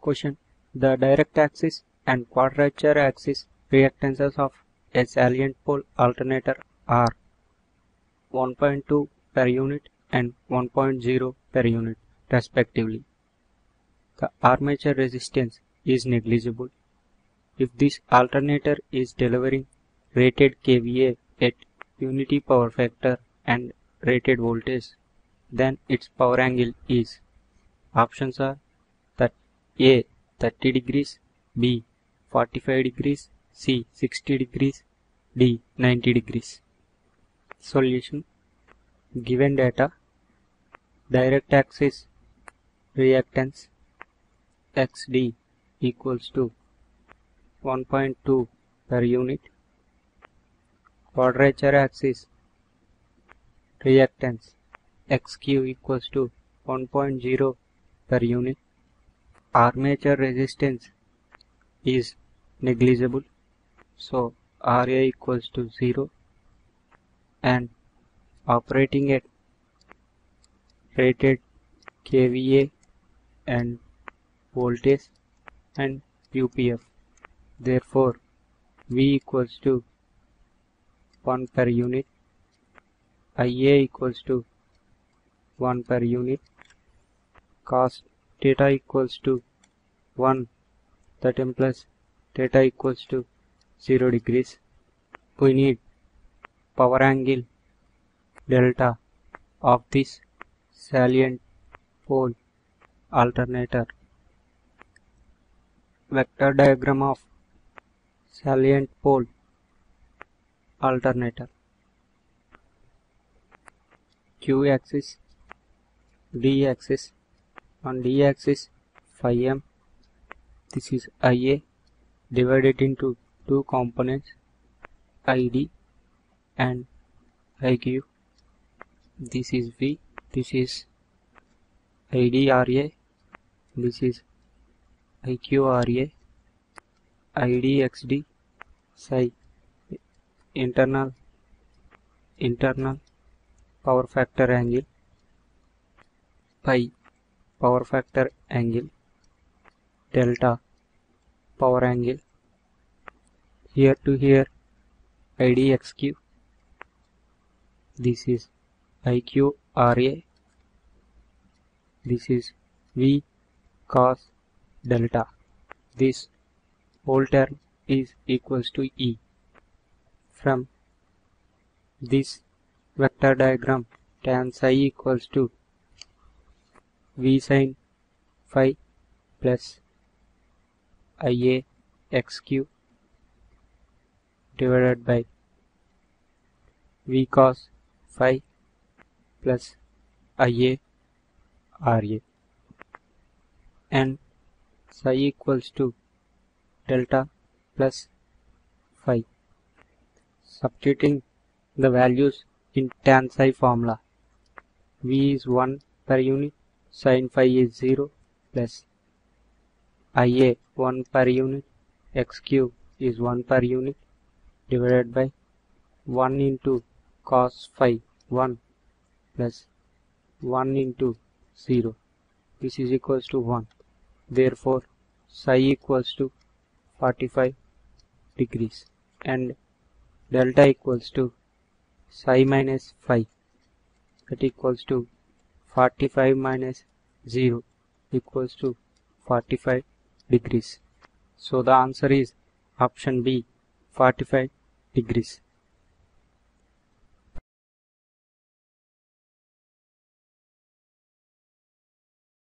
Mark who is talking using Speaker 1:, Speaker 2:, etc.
Speaker 1: Question. The direct axis and quadrature axis reactances of a salient pole alternator are 1.2 per unit and 1.0 per unit respectively. The armature resistance is negligible. If this alternator is delivering rated kVA at unity power factor and rated voltage, then its power angle is. Options are that A 30 degrees, B 45 degrees, C 60 degrees, D 90 degrees. Solution. Given data, direct axis reactance XD equals to 1.2 per unit, quadrature axis reactance XQ equals to 1.0 per unit, armature resistance is negligible, so Ra equals to 0, and operating at rated kVA and voltage and UPF. Therefore, V equals to 1 per unit, Ia equals to 1 per unit, cos theta equals to 1, that implies theta equals to 0 degrees. We need power angle delta of this salient pole alternator. Vector diagram of salient pole alternator. Q axis, D axis. On D axis phi m, this is Ia divided into two components, ID and IQ. This is V, this is ID RA, this is IQ RA, ID XD, psi internal power factor angle, pi power factor angle, delta power angle, here to here IDXQ, this is IQ RA, this is V cos delta. This whole term is equals to E. From this vector diagram, tan psi equals to V sin phi plus Ia XQ divided by V cos phi plus Ia RA, and psi equals to delta plus phi. Substituting the values in tan psi formula, V is 1 per unit, sin phi is 0, plus Ia 1 per unit, XQ is 1 per unit, divided by 1 into cos phi 1 plus 1 into 0. This is equals to 1. Therefore, psi equals to 45 degrees and delta equals to psi minus phi, that equals to 45 minus 0 equals to 45 degrees. So the answer is option B, 45 degrees.